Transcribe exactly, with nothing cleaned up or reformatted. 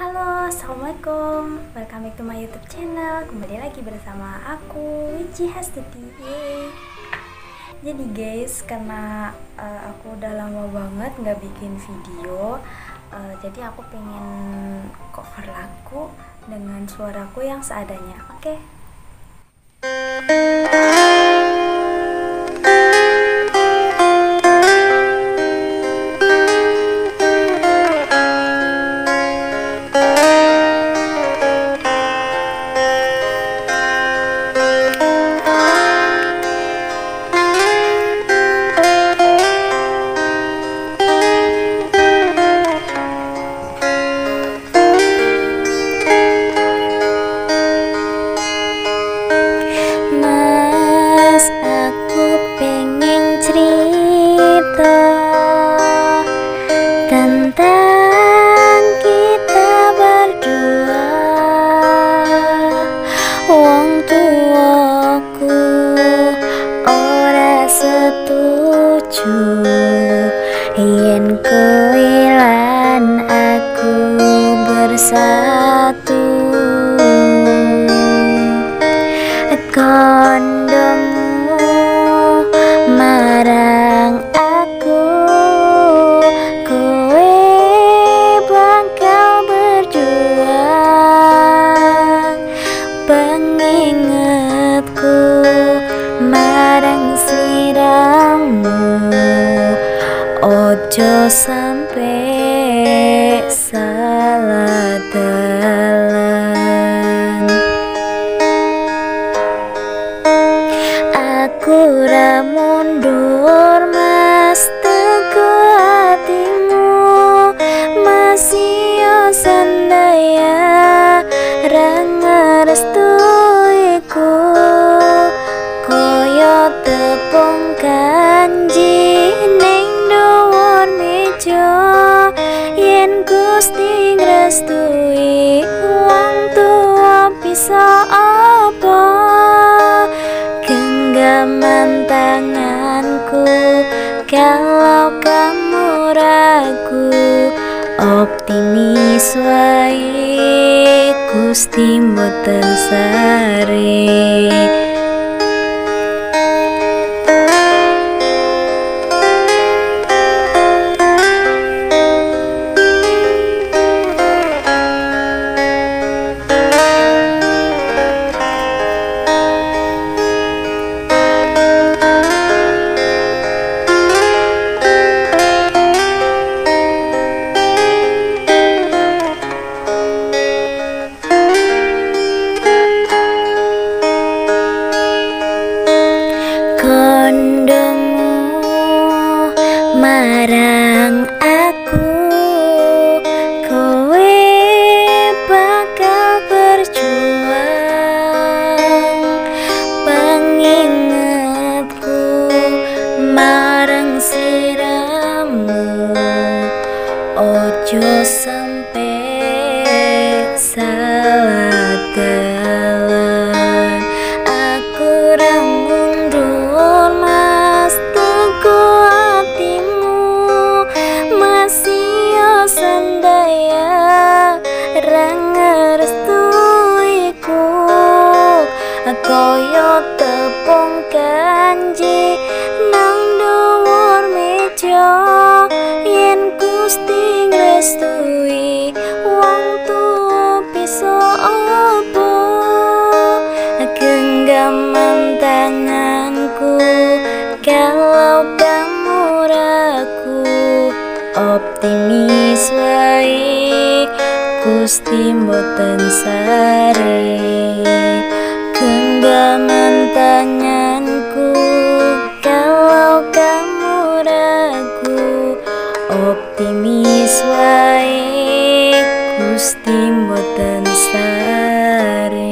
Halo, assalamualaikum. Welcome back to my YouTube channel. Kembali lagi bersama aku, Wiji Hastuti. Yeay. Jadi guys, karena uh, aku udah lama banget nggak bikin video, uh, jadi aku pengen cover lagu dengan suaraku yang seadanya. Oke? Okay? Tentang kita berdua, wong tuaku ora setuju yen kowe lan aku bersatu. Kondongmu marang aku, kowe bakal berjuang. Pengingatku marang sliramu, ojo sampe salah dalan. Aku ra mundur mas, teguh hatimu masih yo sandaya ra ngerestuiku. Koyo tepung kanji ning dhuwur meja, yen Gusti ngrestui wong tuwa bisa apa? Genggaman tanganku kalau kamu ragu, optimis wae Gusti mboten sare. Kondongmu marang aku, kowe bakal berjuang. Pengingatku marang sliramu, ojo sampe salah dalan. Aku ra mundur mas, teguh hatimu masih yo sandaya ra ngerestuiku. Koyo tepung kanji nang dhuwur meja, yen Gusti ngrestui wong tuwa bisa apa? Genggaman tanganku kalau kamu ragu, optimis wae Gusti mboten sare. Genggaman tanganku kalau kamu ragu, optimis wae Gusti mboten sare.